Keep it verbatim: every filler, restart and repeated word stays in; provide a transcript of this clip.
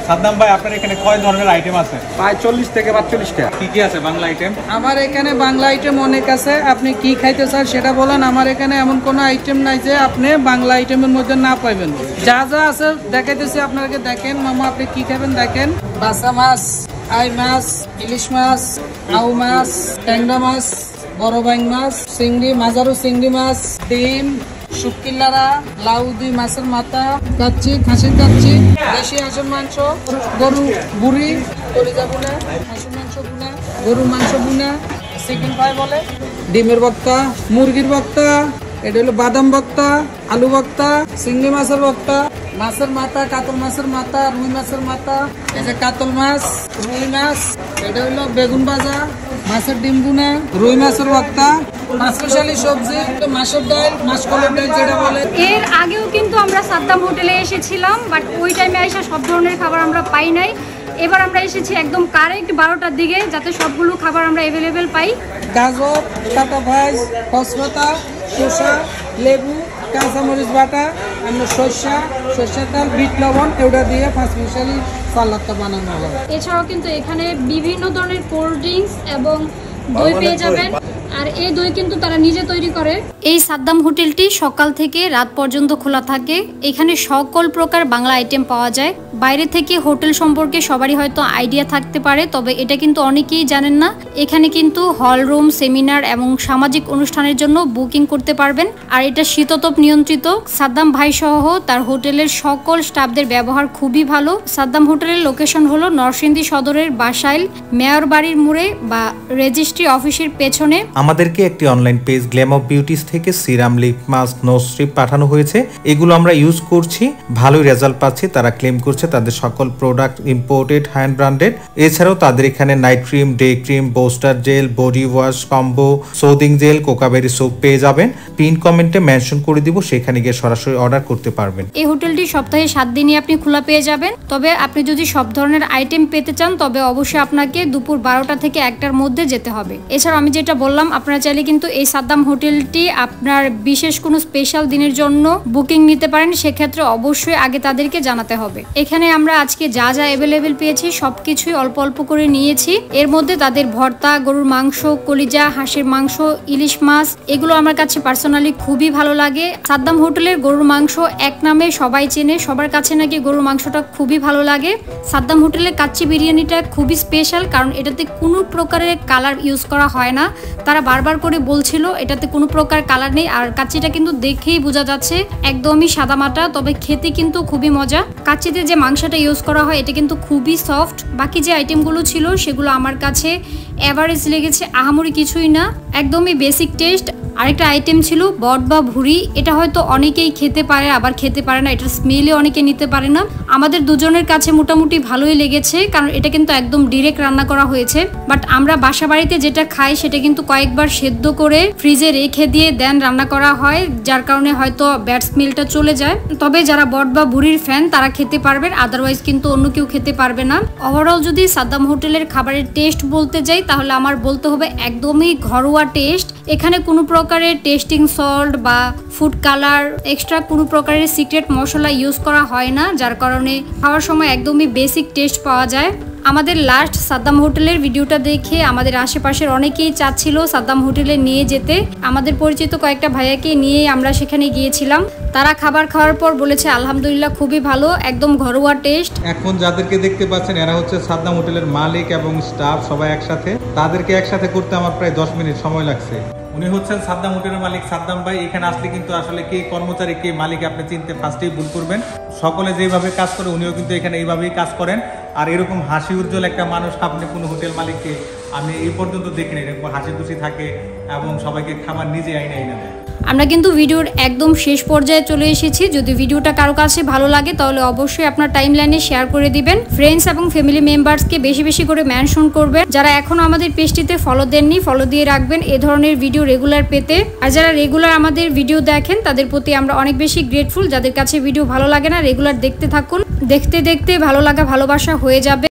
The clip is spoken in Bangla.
সাদ্দাম ভাই আপনার এখানে কয় ধরনের আইটেম আছে? প্রায় চল্লিশ থেকে পাঁচচল্লিশটা। কি কি আছে বাংলা আইটেম? আমার এখানে বাংলা আইটেম অনেক আছে, আপনি কি খাইতে চান সেটা বলেন। আমার এখানে এমন কোনো আইটেম নাই যে আপনি বাংলা আইটেমের মধ্যে না পাইবেন। যা যা আছে দেখাইতেছি আপনাকে, দেখেন মামা আপনি কি খাবেন দেখেন। বাসা মাছ, আই মাছ, ইলিশ মাছ, আউ মাছ, ট্যাংরা মাছ, বড় বাইং মাছ, চিংড়ি, মাজারু চিংড়ি মাছ, ডিম, শুকিলারা, লাউ, দুই মাছের মাথা, কাচ্চি, খাসির কাচ্চি, দেশি হাঁসের মাংস, গরু বুড়ি, কলিজা বুনা, হাঁসের মাংস বুনা, গরুর মাংস বুনা, চিকেন ফ্রাই বলে, ডিমের বক্তা, মুরগির বক্তা, এটা হলো বাদাম বক্তা, আলু বক্তা, চিংড়ি মাছের বক্তা, মাছের মাথা, কাতল মাছের মাথা, রুই মাছের মাথা, এই যে কাতল মাছ, রুই মাছ, এটা হলো বেগুন ভাজা, মাছের ডিম বুনা, রুই মাছের বক্তা, মাছমিশালি সবজি, মাছের ডাল, মাছকলাইর ডাল যেটা বলে। এর আগেও কিন্তু আমরা সাদ্দাম হোটেলে এসেছিলাম, বাট ওই টাইমে এসে সব ধরনের খাবার আমরা পাই নাই। এবার আমরা এসেছি একদম কারেক্ট বারোটার দিকে, যাতে সবগুলো খাবার আমরা অ্যাভেলেবেল পাই। গাজর, কাটা ভাজ, কসপাতা, শসা, লেবু, কাঁচামরিচ বাটা, আমরা সরষা, সরষের তেল, বিট লবণ এগুলো দিয়ে পাঁচ মিশালি সালাদটা বানানো হয়। এছাড়াও কিন্তু এখানে বিভিন্ন ধরনের কোল্ড ড্রিঙ্কস এবং দই পেয়ে যাবেন, আর এই দই কিন্তু তারা নিজে তৈরি করে। এই সাদ্দাম হোটেলটি সকাল থেকে রাত পর্যন্ত খোলা থাকে। এখানে সকল প্রকার বাংলা আইটেম পাওয়া যায়। বাইরে থেকে হোটেল সম্পর্কে সবারই হয়তো আইডিয়া থাকতে পারে, তবে এটা কিন্তু অনেকেই জানেন না। এখানে কিন্তু হল রুম, সেমিনার এবং সামাজিক অনুষ্ঠানের জন্য বুকিং করতে পারবেন। আর এটা শীততাপ নিয়ন্ত্রিত। সাদ্দাম ভাই সহ তার হোটেলের সকল স্টাফদের ব্যবহার খুবই ভালো। সাদ্দাম হোটেলের লোকেশন হলো নরসিংদী সদরের বাসাইল মেয়র বাড়ির মোড়ে বা রেজিস্ট্রি অফিসের পেছনে। আমাদেরকে একটি online page glam of beauties থেকে serum, lip mask, nose strip পাঠানো হয়েছে। এগুলো আমরা ইউজ করছি, ভালোই রেজাল্ট পাচ্ছি। তারা ক্লেম করছে তাদের সকল প্রোডাক্ট ইম্পোর্টেড, হ্যান্ড ব্র্যান্ডেড। এছাড়াও তাদের এখানে night cream, day cream, booster gel, body wash combo, soothing gel, cocoberry soap পেয়ে যাবেন। পিন কমেন্টে মেনশন করে দিব, সেখানে গিয়ে সরাসরি অর্ডার করতে পারবেন। এই হোটেলটি সপ্তাহে সাত দিনই আপনি খোলা পেয়ে যাবেন। তবে আপনি যদি সব ধরনের আইটেম পেতে চান, তবে অবশ্যই আপনাকে দুপুর বারোটা থেকে একটার মধ্যে যেতে হবে। এছাড়াও আমি যেটা বললাম, আপনারা চাইলে কিন্তু এই সাদ্দাম হোটেলটি আপনার বিশেষ কোনো স্পেশাল দিনের জন্য বুকিং নিতে পারেন। সেক্ষেত্রে অবশ্যই আগে তাদেরকে জানাতে হবে। এখানে আমরা আজকে যা যা অ্যাভেলেবেল পেয়েছি সবকিছুই অল্প অল্প করে নিয়েছি। এর মধ্যে তাদের ভর্তা, গরুর মাংস, কলিজা, হাঁসের মাংস, ইলিশ মাছ, এগুলো আমার কাছে পার্সোনালি খুবই ভালো লাগে। সাদ্দাম হোটেলের গরুর মাংস এক নামে সবাই চেনে, সবার কাছে নাকি গরুর মাংসটা খুবই ভালো লাগে। সাদ্দাম হোটেলের কাচ্চি বিরিয়ানিটা খুবই স্পেশাল, কারণ এটাতে কোনো প্রকারের কালার ইউজ করা হয় না। তারা বারবার করে বলছিল এটাতে কোনো প্রকার কালার নেই, আর কাচ্চিটা কিন্তু দেখেই বোঝা যাচ্ছে একদমই সাদামাটা, তবে খেতে কিন্তু খুবই মজা। কাচ্চিতে যে মাংসটা ইউজ করা হয় এটা কিন্তু খুবই সফট। বাকি যে আইটেমগুলো ছিল সেগুলো আমার কাছে এভারেজ লেগেছে, আহামরি কিছুই না, একদমই বেসিক টেস্ট। আরেকটা আইটেম ছিল বট বা ভুড়ি। এটা হয়তো অনেকেই খেতে পারে, আবার খেতে পারে না, এটার স্মেলে অনেকে নিতে পারে না। আমাদের দুজনের কাছে মোটামুটি ভালোই লেগেছে, কারণ এটা কিন্তু একদম ডিরেক্ট রান্না করা হয়েছে। বাট আমরা বাসা বাড়িতে যেটা খাই সেটা কিন্তু কয়েকবার সেদ্ধ করে ফ্রিজে রেখে দিয়ে দেন রান্না করা হয়, যার কারণে হয়তো ব্যাড স্মেলটা চলে যায়। তবে যারা বট বা ভুড়ির ফ্যান তারা খেতে পারবেন, আদারওয়াইজ কিন্তু অন্য কেউ খেতে পারবে না। ওভারঅল যদি সাদ্দাম হোটেলের খাবারের টেস্ট বলতে যাই, তাহলে আমার বলতে হবে একদমই ঘরোয়া টেস্ট। এখানে কোনো প্রকারের টেস্টিং সল্ট বা ফুড কালার, এক্সট্রা কোনো প্রকারের সিক্রেট মশলা ইউজ করা হয় না, যার কারণে খাওয়ার সময় একদমই বেসিক টেস্ট পাওয়া যায়। আমাদের লাস্ট সাদ্দাম হোটেলের ভিডিওটা দেখে আমাদের আশেপাশের অনেকেই চাচ্ছিল সাদ্দাম হোটেলে নিয়ে যেতে। আমাদের পরিচিত কয়েকটা ভাইয়াকে নিয়ে আমরা সেখানে গিয়েছিলাম। তারা খাবার খাওয়ার পর বলেছে আলহামদুলিল্লাহ খুবই ভালো, একদম ঘরোয়া টেস্ট। এখন যাদেরকে দেখতে পাচ্ছেন এরা হচ্ছে সাদ্দাম হোটেলের মালিক এবং স্টাফ সবাই একসাথে। তাদেরকে একসাথে করতে আমার প্রায় দশ মিনিট সময় লাগছে। উনি হচ্ছেন সাদ্দাম হোটেলের মালিক সাদ্দাম ভাই। এখানে আসলে কিন্তু আসলে কে কর্মচারী কে মালিক আপনি চিনতে ফার্স্টেই ভুল করবেন। সকলে যেভাবে কাজ করে উনিও কিন্তু এখানে এইভাবেই কাজ করেন। আর এরকম হাসি উজ্জ্বল একটা মানুষ আপনি কোনো হোটেল মালিককে আমি এই পর্যন্ত দেখিনি। এরকম হাসি খুশি থাকে এবং সবাইকে খাবার নিজে আইনে আইনে দেয়। আমরা কিন্তু ভিডিওর একদম শেষ পর্যায়ে চলে এসেছি। যদি ভিডিওটা কারো কাছে ভালো লাগে তাহলে অবশ্যই আপনার টাইমলাইনে শেয়ার করে দিবেন। ফ্রেন্ডস এবং ফ্যামিলি মেম্বার্সকে বেশি বেশি করে মেনশন করবেন। যারা এখনো আমাদের পেজটিতে ফলো দেননি ফলো দিয়ে রাখবেন এই ধরনের ভিডিও রেগুলার পেতে। আর যারা রেগুলার আমাদের ভিডিও দেখেন তাদের প্রতি আমরা অনেক বেশি গ্রেটফুল। যাদের কাছে ভিডিও ভালো লাগে না রেগুলার দেখতে থাকুন, দেখতে দেখতে ভালো লাগা ভালোবাসা হয়ে যাবে।